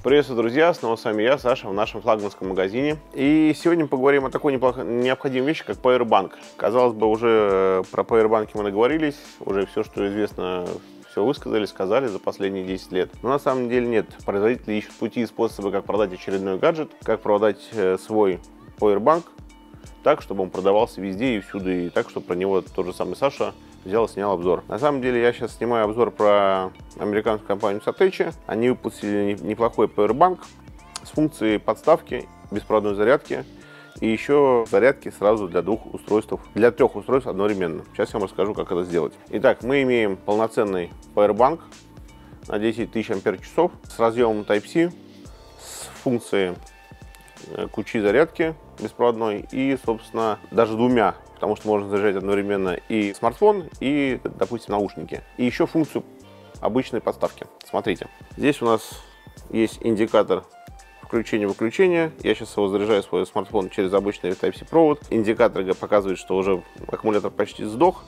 Приветствую, друзья! Снова с вами я, Саша, в нашем флагманском магазине. И сегодня поговорим о такой необходимой вещи, как Powerbank. Казалось бы, уже про Powerbank мы наговорились, уже все, что известно, все высказали, сказали за последние 10 лет. Но на самом деле нет. Производители ищут пути и способы, как продать очередной гаджет, как продать свой Powerbank так, чтобы он продавался везде и всюду, и так, чтобы про него тот же самый Саша взял и снял обзор. На самом деле я сейчас снимаю обзор про американскую компанию Satechi. Они выпустили неплохой Powerbank с функцией подставки, беспроводной зарядки и еще зарядки сразу для трех устройств одновременно. Сейчас я вам расскажу, как это сделать. Итак, мы имеем полноценный Powerbank на 10 тысяч ампер-часов с разъемом Type-C, с функцией ключи зарядки беспроводной и, собственно, даже двумя, потому что можно заряжать одновременно и смартфон, и, допустим, наушники. И еще функцию обычной подставки. Смотрите, здесь у нас есть индикатор включения-выключения. Я сейчас его заряжаю, свой смартфон, через обычный Type-C провод. Индикатор показывает, что уже аккумулятор почти сдох,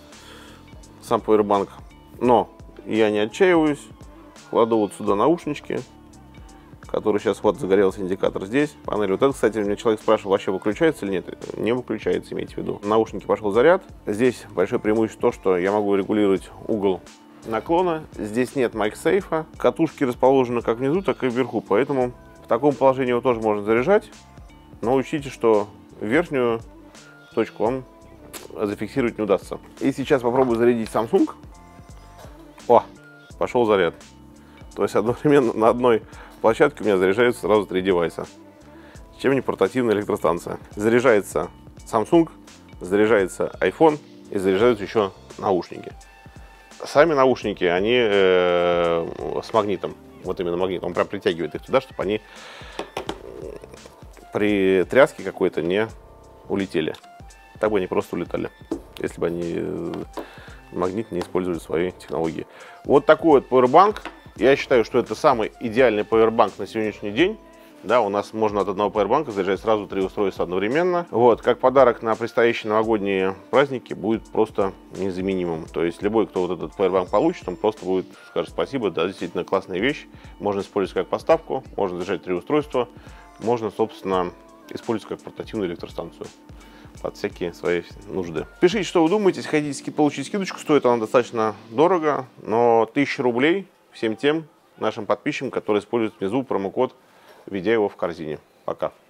сам Powerbank. Но я не отчаиваюсь, кладу вот сюда наушнички, который сейчас вот загорелся индикатор здесь, панель. Вот это, кстати, меня человек спрашивал, вообще выключается или нет. Не выключается, имейте в виду. В наушники пошел заряд. Здесь большое преимущество то, что я могу регулировать угол наклона. Здесь нет MagSafe. Катушки расположены как внизу, так и вверху, поэтому в таком положении его тоже можно заряжать. Но учтите, что верхнюю точку вам зафиксировать не удастся. И сейчас попробую зарядить Samsung. О, пошел заряд. То есть одновременно на одной площадке у меня заряжаются сразу 3 девайса. Чем не портативная электростанция. Заряжается Samsung, заряжается iPhone и заряжаются еще наушники. Сами наушники, они с магнитом. Вот именно магнит. Он прям притягивает их туда, чтобы они при тряске какой-то не улетели. Так бы они просто улетали, если бы они магнит не использовали свои технологии. Вот такой вот Powerbank. Я считаю, что это самый идеальный Powerbank на сегодняшний день. Да, у нас можно от одного Powerbank заряжать сразу 3 устройства одновременно. Вот, как подарок на предстоящие новогодние праздники будет просто незаменимым. То есть любой, кто вот этот Powerbank получит, он просто будет скажет спасибо, да, действительно классная вещь. Можно использовать как подставку, можно заряжать 3 устройства, можно, собственно, использовать как портативную электростанцию под всякие свои нужды. Пишите, что вы думаете, если хотите получить скидочку, стоит она достаточно дорого, но 1000 рублей всем тем нашим подписчикам, которые используют внизу промокод, введя его в корзине. Пока.